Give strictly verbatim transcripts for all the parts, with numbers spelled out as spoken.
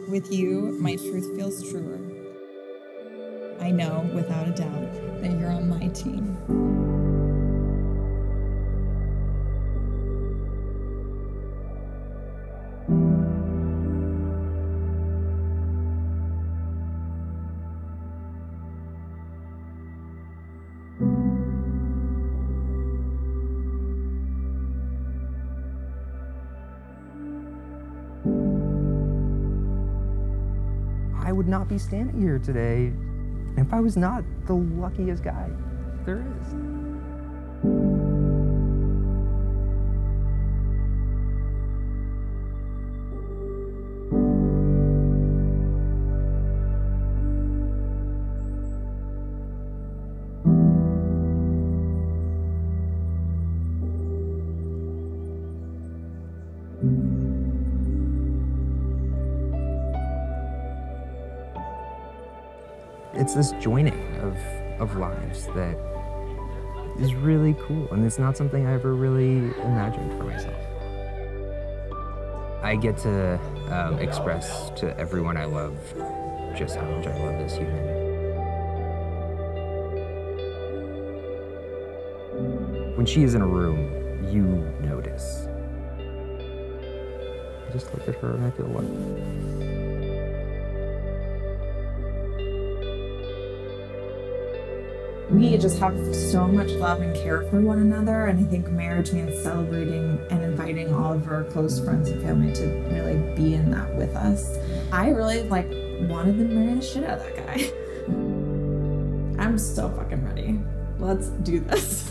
With you, my truth feels truer. I know, without a doubt, that you're on my team. I would not be standing here today if I was not the luckiest guy there is. It's this joining of, of lives that is really cool, and it's not something I ever really imagined for myself. I get to um, express to everyone I love just how much I love this human. When she is in a room, you notice. I just look at her and I feel loved. We just have so much love and care for one another, and I think marriage means celebrating and inviting all of our close friends and family to really be in that with us. I really like wanted to marry the shit out of that guy. I'm so fucking ready. Let's do this.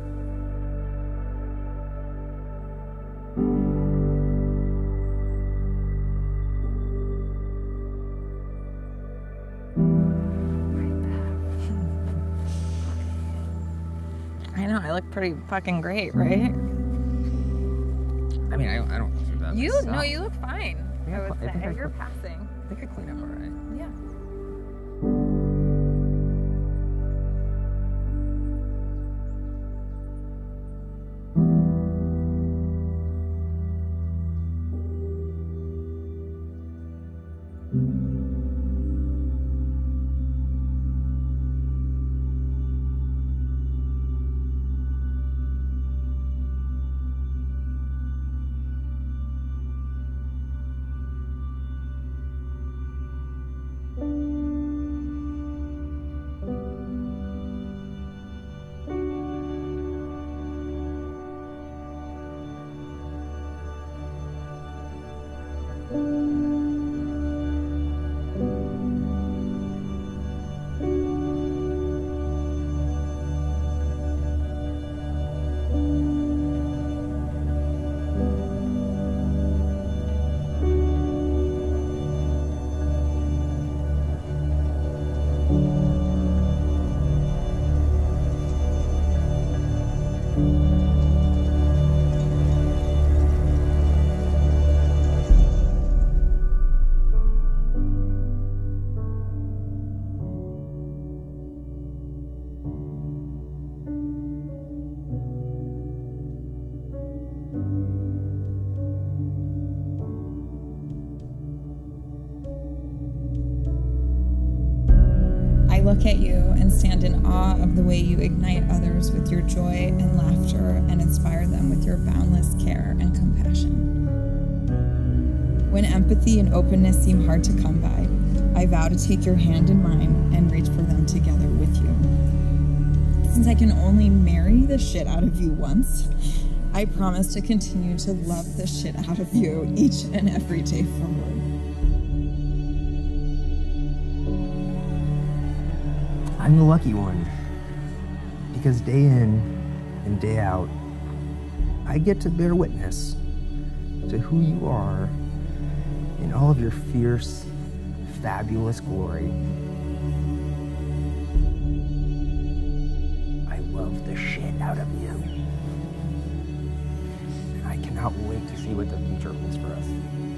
I know, I look pretty fucking great, right? I mean, I don't, I don't do that You myself. no, you look fine. I, I would I think say I you're cl- passing. I think I clean up all right. Yeah. I look at you and stand in awe of the way you ignite others with your joy and laughter and inspire them with your boundless care and compassion. When empathy and openness seem hard to come by, I vow to take your hand in mine and reach for them together with you. Since I can only marry the shit out of you once, I promise to continue to love the shit out of you each and every day forward. I'm the lucky one, because day in and day out, I get to bear witness to who you are in all of your fierce, fabulous glory. I love the shit out of you. And I cannot wait to see what the future holds for us.